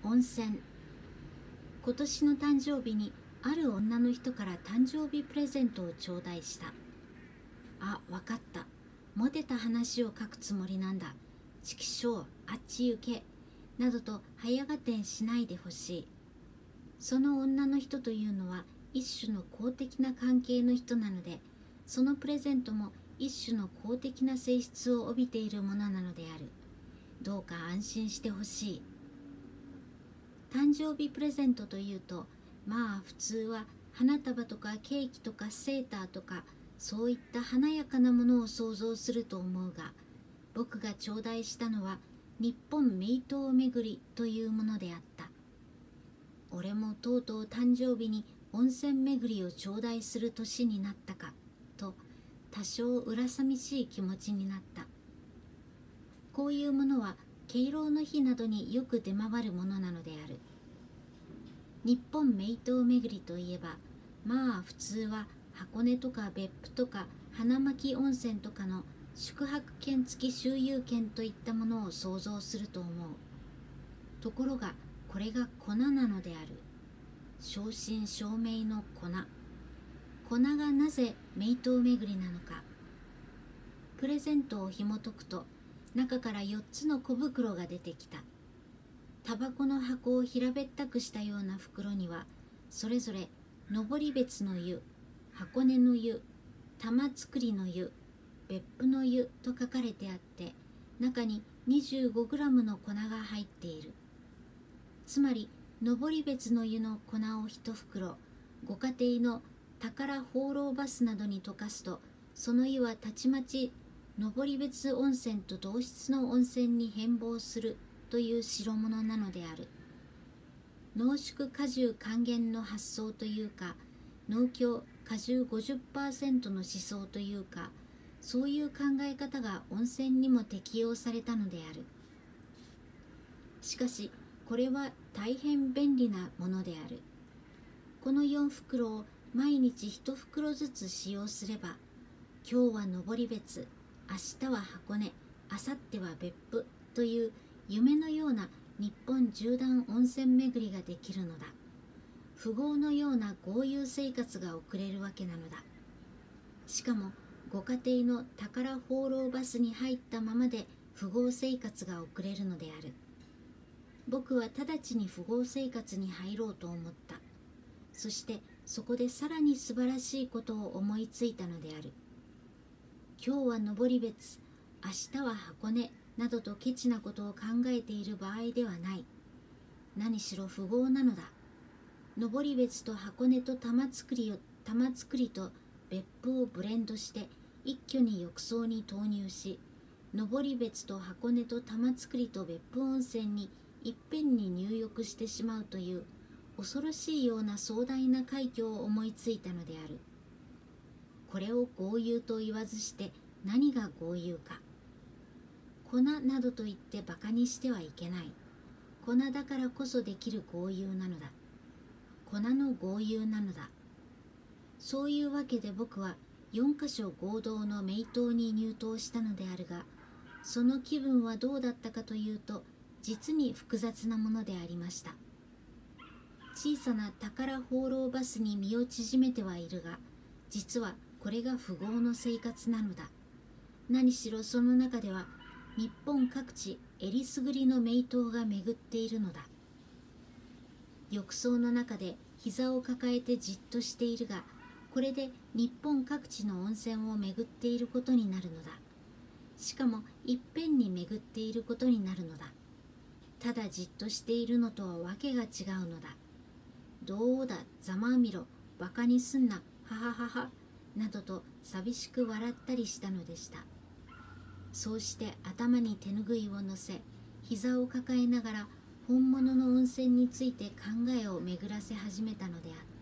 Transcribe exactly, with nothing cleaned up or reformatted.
温泉。今年の誕生日にある女の人から誕生日プレゼントを頂戴した。あ、わかった。モテた話を書くつもりなんだ。畜生、あっち行け。などと早合点しないでほしい。その女の人というのは一種の公的な関係の人なので、そのプレゼントも一種の公的な性質を帯びているものなのである。どうか安心してほしい。誕生日プレゼントというと、まあ普通は花束とかケーキとかセーターとか、そういった華やかなものを想像すると思うが、僕が頂戴したのは日本名刀巡りというものであった。俺もとうとう誕生日に温泉巡りを頂戴する年になったかと、多少恨さみしい気持ちになった。こういうものは敬老の日などによく出回るものなのである。日本名刀巡りといえば、まあ普通は箱根とか別府とか花巻温泉とかの宿泊券付き周遊券といったものを想像すると思う。ところがこれが粉なのである。正真正銘の粉。粉がなぜ名刀巡りなのか。プレゼントを紐解くと、中からよっつの小袋が出てきた。タバコの箱を平べったくしたような袋には、それぞれ登別の湯、箱根の湯、玉造の湯、別府の湯と書かれてあって、中に にじゅうごグラム の粉が入っている。つまり登別の湯の粉を一袋、ご家庭の宝放浪バスなどに溶かすと、その湯はたちまち登別温泉と同質の温泉に変貌するという代物なのである。濃縮果汁還元の発想というか、農協果汁 ごじゅっパーセント の思想というか、そういう考え方が温泉にも適用されたのである。しかしこれは大変便利なものである。このよん袋を毎日いち袋ずつ使用すれば、今日は登別、明日は箱根、明後日は別府という夢のような日本縦断温泉巡りができるのだ。富豪のような豪遊生活が送れるわけなのだ。しかもご家庭の宝放浪バスに入ったままで富豪生活が送れるのである。僕は直ちに富豪生活に入ろうと思った。そしてそこでさらに素晴らしいことを思いついたのである。今日は登別、明日は箱根などとケチなことを考えている場合ではない。何しろ富豪なのだ。登別と箱根と玉造りを玉造りと別府をブレンドして一挙に浴槽に投入し、登別と箱根と玉造りと別府温泉にいっぺんに入浴してしまうという恐ろしいような壮大な快挙を思いついたのである。これを豪遊と言わずして何が豪遊か。粉などと言ってバカにしてはいけない。粉だからこそできる豪遊なのだ。粉の豪遊なのだ。そういうわけで僕はよんかしょ合同の名刀に入刀したのであるが、その気分はどうだったかというと、実に複雑なものでありました。小さな宝放浪バスに身を縮めてはいるが、実はこれが富豪の生活なのだ。何しろその中では日本各地えりすぐりの名刀が巡っているのだ。浴槽の中で膝を抱えてじっとしているが、これで日本各地の温泉を巡っていることになるのだ。しかもいっぺんに巡っていることになるのだ。ただじっとしているのとはわけが違うのだ。どうだざまあみろ、バカにすんな、ははははなどと寂しく笑ったりしたのでした。そうして頭に手ぬぐいを乗せ、膝を抱えながら本物の温泉について考えを巡らせ始めたのであった。